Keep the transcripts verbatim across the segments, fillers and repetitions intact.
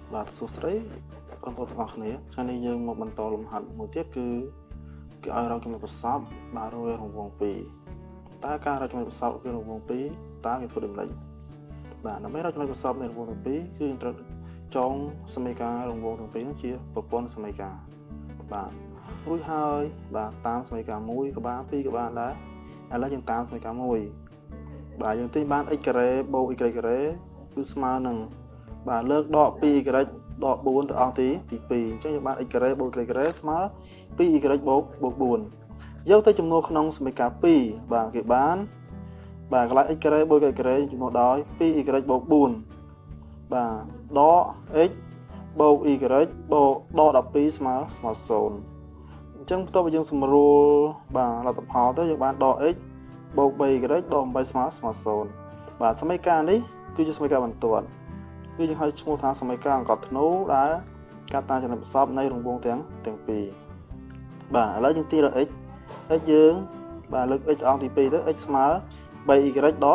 បាទសួស្តីបងប្អូនទាំងអស់គ្នាថ្ងៃនេះយើងមកបន្តលំហាត់មួយទៀតគឺគេឲ្យរកចំណុចប្រសពបាទរវាងរង្វង់ពីរតើការរកចំណុចប្រសពរវាងរង្វង់ពីរតើគេធ្វើដូចម្តេចបាទដើម្បីរកចំណុចប្រសពនៃរង្វង់ទាំងពីរគឺយើងត្រូវចងសមីការរង្វង់ទាំងពីរនោះជាប្រព័ន្ធសមីការបាទរួចហើយបាទតាមសមីការមួយក៏បានពីរក៏បានដែរឥឡូវយើងតាមសមីការមួយបាទយើងទិញបាន x ការ៉េបូក y ការ៉េគឺស្មើនឹងបាទលើកដក 2y ដក4ទៅអង្គទីទី2អញ្ចឹងយើងបាន x ការ៉េបូក y ការ៉េស្មើ 2y បូកបូក4យកទៅចំនួនក្នុងសមីការពីរបាទគេបានបាទកន្លែង x ការ៉េបូក y ការ៉េចំនួនដោយ 2y បូក4បាទដក x បូក y បូកដក12ស្មើស្មើ0អញ្ចឹងបន្ទាប់ពីយើងសម្រួលបាទលទ្ធផលទៅយើងបានដក x បូក 3y ដក8ស្មើស្មើ0បាទសមីការនេះគឺជាសមីការបន្ទាត់គឺយើងហៅឈ្មោះថាសមីការអង្កត់ធ្នូដែលកាត់តាមចំណុចប្រសពនៃរង្វង់ទាំងទាំងពីរបាទឥឡូវយើងទីរក x x យើងបាទលើក x អង្គទី2ទៅ x ស្មើ 3y ដក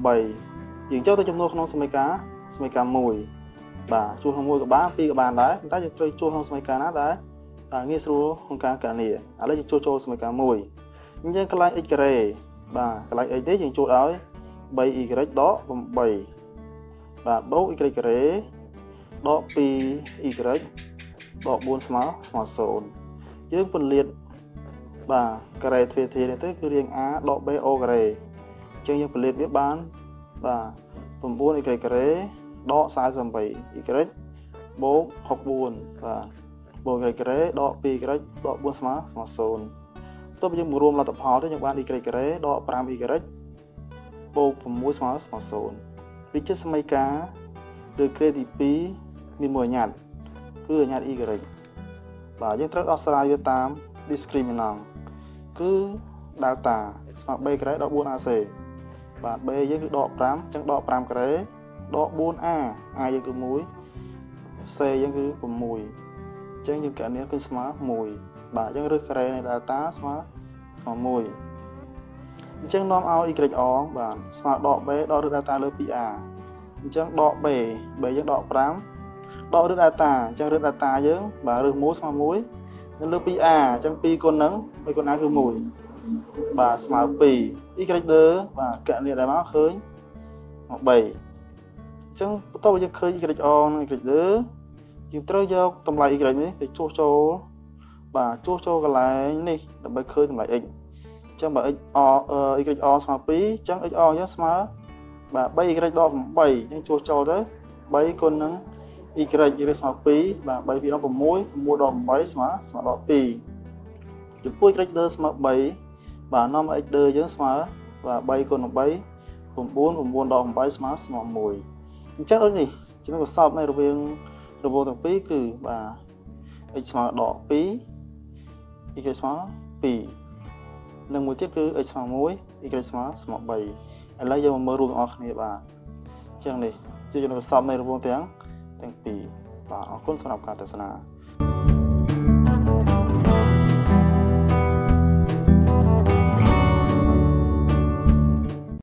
8យើងចូលទៅចំនួនក្នុងសមីការសមីការ1បាទជួសក្នុង1ក៏បាន2ក៏បានដែរប៉ុន្តែយើងត្រូវជួសក្នុងសមីការណាដែលងាយស្រួលក្នុងការកណនាឥឡូវយើងជួសចូលសមីការ1អញ្ចឹងកន្លែង x ការ៉េបាទកន្លែង x នេះយើងជួសឲ្យ 3y ដក8បាទបូក y ការ៉េដក 2y ដក4ស្មើស្មើ0យើងពន្លាតបាទការ៉េទ្វេធានេះទៅគឺរាង a ដក b o ការ៉េអញ្ចឹងយើងពន្លាតវាបានបាទ 9y ការ៉េដក 48y បូក64បាទបូក y ការ៉េដក 2y ដក4ស្មើស្មើ0ទៅយើងមករួមលទ្ធផលទៅយើងបាន y ការ៉េដក 5y បូក6ស្មើស្មើ0វាជាសមីការឬក្រេទី2មានមួយអញ្ញត្តិគឺអញ្ញត្តិ y បាទយើងត្រូវដោះស្រាយវាតាម discriminant គឺ delta ស្មើ b ការ៉េដក 4ac បាទ b យើងគឺដក5អញ្ចឹងដក5ការ៉េដក 4a a យើងគឺ1 c យើងគឺ6អញ្ចឹងយើងកណនាគឺស្មើ1បាទអញ្ចឹងរើសការ៉េនៃ delta ស្មើស្មើ1អញ្ចឹងនាំឲ្យ y អងបាទស្មើដក b ដករឹស delta លើ 2a អញ្ចឹងដក b b យើងដក5ដករឹស delta អញ្ចឹងរឹស delta យើងបាទរឹស1ស្មើ1នៅលើ 2a អញ្ចឹង2គុណនឹង2គុណ a គឺ1បាទស្មើ2 y ដឺបាទកណនាដែរមកឃើញមក3អញ្ចឹងបន្ទាប់ពីយើងឃើញ y អងនិង y ដឺយើងត្រូវយកតម្លៃ y នេះទៅជួសចូលបាទជួសចូលកន្លែងនេះដើម្បីឃើញតម្លៃ x អញ្ចឹងបើ x y អងស្មើ2អញ្ចឹង x អងយើងស្មើបាទ 3y ដក8យើងជួសចូលទៅ3គុណនឹង y ឬស្មើ2បាទ3 2ដក6 6ដក8ស្មើស្មើដក2ចំពោះ y ដឺស្មើ3បាទនាំ x ដឺយើងស្មើបាទ3គុណនឹង3 9 9ដក8ស្មើស្មើ1អញ្ចឹងដូចនេះចំណុចប្រសពនៃរវាងរង្វង់ទាំងពីរគឺបាទ x ស្មើដក2 y ស្មើ2និងមួយទៀតគឺ x ស្មើ1 y ស្មើស្មើ3ឥឡូវយើងមកមើលរួមទាំងអស់គ្នាបាទអញ្ចឹងនេះជាចំណុចប្រសពនៃរង្វង់ទាំងទាំងពីរបាទអរគុណសម្រាប់ការទស្សនា